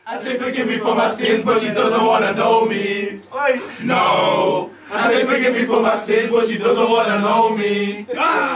I say forgive me for my sins, but she doesn't wanna know me. No. I say forgive me for my sins, but she doesn't wanna know me.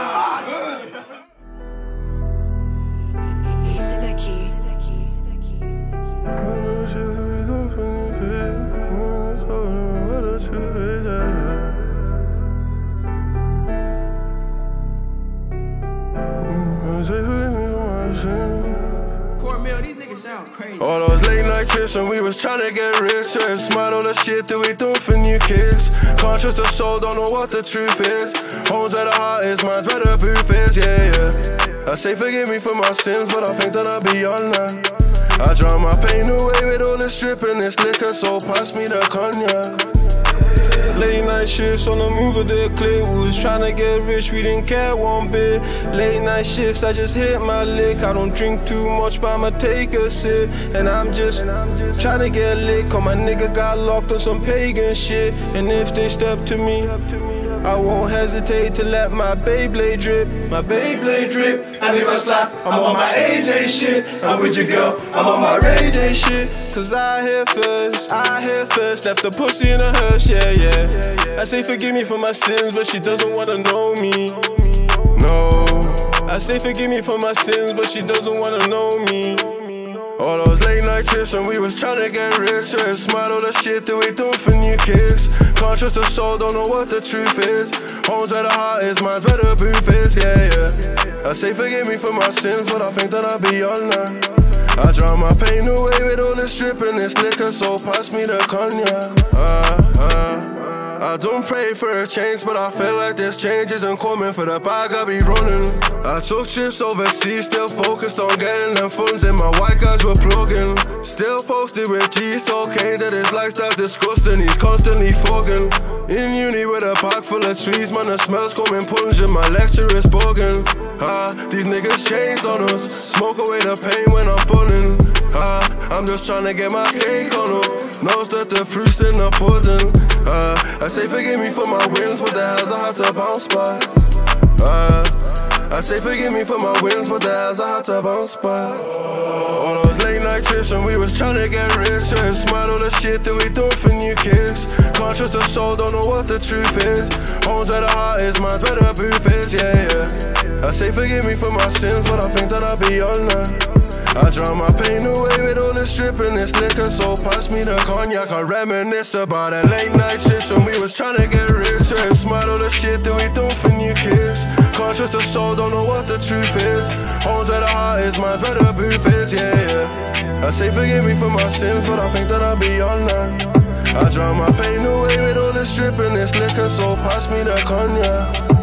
These niggas sound crazy. All those late night trips when we was tryna get rich, and smart all the shit that we do for new kids. Conscious the soul, don't know what the truth is. Homes where the heart is, mine's where the booth is, yeah. I say forgive me for my sins, but I think that I'll be on that. I drown my pain away with all this stripping, this liquor, so pass me the cognac. Late night shifts on the move of the clip. We was tryna get rich, we didn't care one bit. Late night shifts, I just hit my lick. I don't drink too much, but I'ma take a sip. And I'm just tryna get lit, cause my nigga got locked on some pagan shit. And if they step to me, I won't hesitate to let my Beyblade drip, my Beyblade drip. And if I slap, I'm on my AJ shit. And with your girl, I'm on my Ray J shit. Cause I hit first, left the pussy in a hearse, yeah. I say forgive me for my sins, but she doesn't wanna know me. No. I say forgive me for my sins, but she doesn't wanna know me. All those late night trips when we was tryna get rich, and smart all the shit that we do for new kids. Conscious the soul, don't know what the truth is. Homes where the heart is, mine's where the booth is, yeah. I say forgive me for my sins, but I think that I'll be on that. I drown my pain away with all this stripping, this liquor, so pass me the cognac. I don't pray for a change, but I feel like this change isn't coming. For the bag I be running. I took trips overseas, still focused on getting them funds in. My white guys were plugging. Still posted with G's, talking that his lifestyle's disgusting. He's constantly fogging. In uni with a pack full of trees, man, the smells coming pungent. My lecturer's bugging. These niggas changed on us. Smoke away the pain when I'm bunning. I'm just tryna get my cake on them. Knows that the proof's in the pudding. I say forgive me for my wins, but the hells I had to bounce back. I say forgive me for my wins, but the hells I had to bounce back. All those late night trips when we was tryna get rich, and smart all the shit that we do for new kids. Conscious the soul, don't know what the truth is. Homes where the heart is, mine's where the booth is, yeah. I say forgive me for my sins, but I think that I'll be on that. I drown my pain away with all this stripping, this liquor, so pass me the cognac. I reminisce about the late night shifts when we was tryna get rich, and smart all the shit that we do for new kids. Conscious the soul, don't know what the truth is. Homes where the heart is, mine's where the booth is, yeah. I say forgive me for my sins, but I think that I'll be on that. I drown my pain away with all this stripping, this liquor, so pass me the cognac.